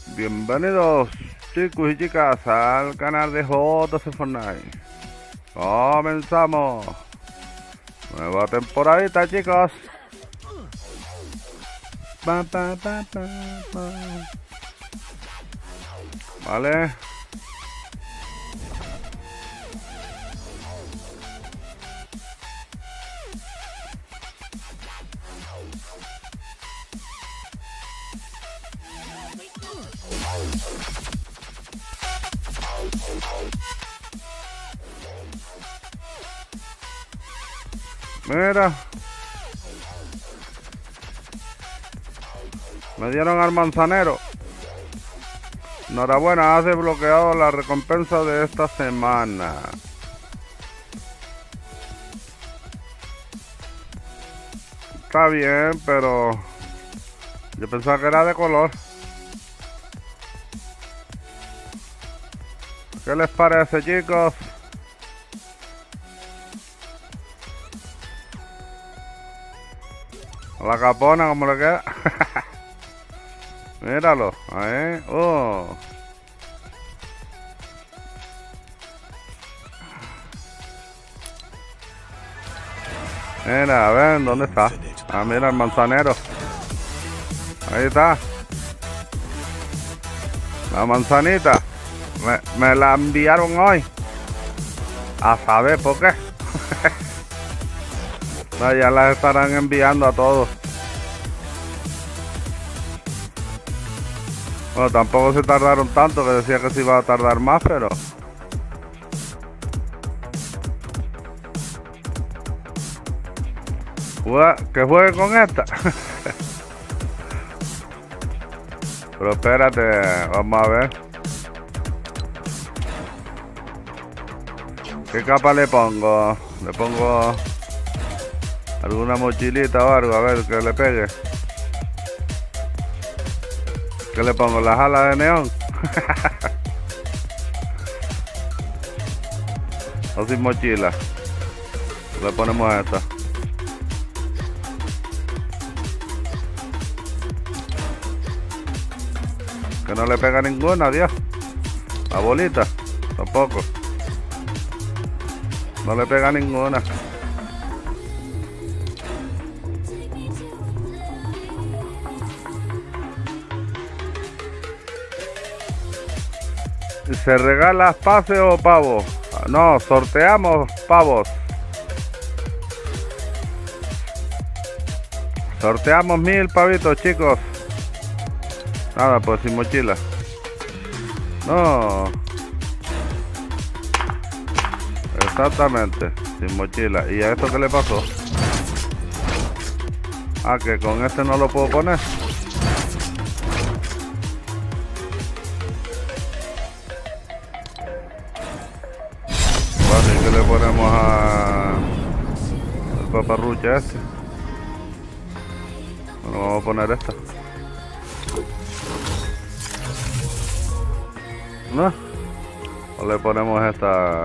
Bienvenidos chicos y chicas al canal de JC Fortnite. Comenzamos. Nueva temporadita, chicos. Vale. Mira, me dieron al manzanero. Enhorabuena, has desbloqueado la recompensa de esta semana. Está bien, pero yo pensaba que era de color. ¿Qué les parece, chicos? A la capona, como le queda. Míralo, ahí. Mira, a ver, ¿dónde está? Ah, mira el manzanero. Ahí está. La manzanita. Me la enviaron hoy. A saber por qué. No, ya las estarán enviando a todos. Bueno, tampoco se tardaron tanto, que decía que se iba a tardar más, pero... que juegue con esta. Pero espérate, vamos a ver. ¿Qué capa le pongo? Le pongo alguna mochilita o algo, a ver, que le pegue. ¿Qué le pongo? ¿Las alas de neón? O sin mochila. Le ponemos esta. Que no le pega ninguna, Dios. La bolita, tampoco. No le pega ninguna. ¿Se regala pase o pavo? No, sorteamos pavos. Sorteamos 1000 pavitos, chicos. Nada, pues sin mochila. No. Exactamente, sin mochila. ¿Y a esto qué le pasó? Ah, que con este no lo puedo poner. Vale, ¿qué le ponemos al paparrucha este? Bueno, vamos a poner esta. ¿No? O le ponemos esta.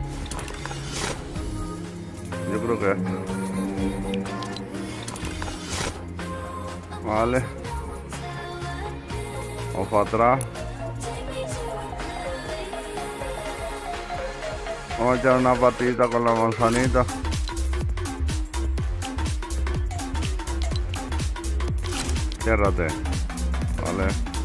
Yo creo que esta. Vale. Vamos para atrás. Vamos a echar una patita con la manzanita. Ciérrate. Vale.